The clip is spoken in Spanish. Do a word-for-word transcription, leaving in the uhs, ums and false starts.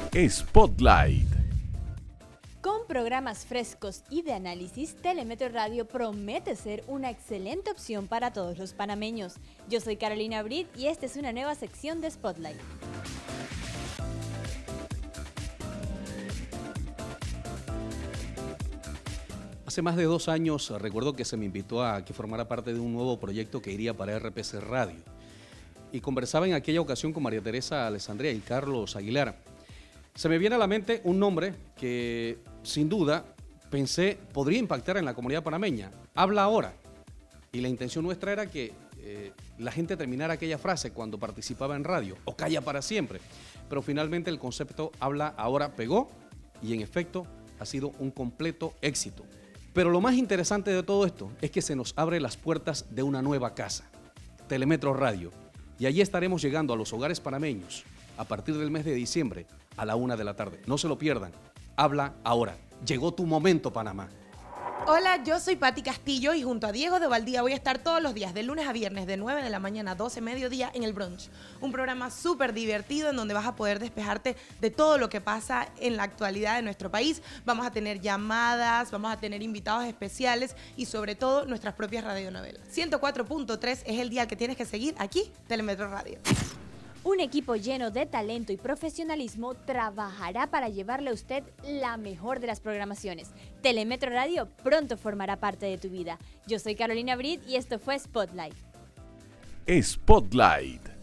Spotlight. Con programas frescos y de análisis, Telemetro Radio promete ser una excelente opción para todos los panameños. Yo soy Carolina Brit y esta es una nueva sección de Spotlight. Hace más de dos años recuerdo que se me invitó a que formara parte de un nuevo proyecto que iría para R P C Radio. Y conversaba en aquella ocasión con María Teresa Alessandria y Carlos Aguilar. Se me viene a la mente un nombre que, sin duda, pensé podría impactar en la comunidad panameña. Habla ahora. Y la intención nuestra era que eh, la gente terminara aquella frase cuando participaba en radio, o calla para siempre. Pero finalmente el concepto habla ahora pegó y en efecto ha sido un completo éxito. Pero lo más interesante de todo esto es que se nos abren las puertas de una nueva casa, Telemetro Radio. Y allí estaremos llegando a los hogares panameños a partir del mes de diciembre a la una de la tarde. No se lo pierdan. Habla ahora. Llegó tu momento, Panamá. Hola, yo soy Patti Castillo y junto a Diego de Valdía voy a estar todos los días de lunes a viernes de nueve de la mañana a doce mediodía en El Brunch. Un programa súper divertido en donde vas a poder despejarte de todo lo que pasa en la actualidad de nuestro país. Vamos a tener llamadas, vamos a tener invitados especiales y sobre todo nuestras propias radionovelas. ciento cuatro punto tres es el dial que tienes que seguir aquí, Telemetro Radio. Un equipo lleno de talento y profesionalismo trabajará para llevarle a usted la mejor de las programaciones. Telemetro Radio pronto formará parte de tu vida. Yo soy Carolina Brit y esto fue Spotlight. Spotlight.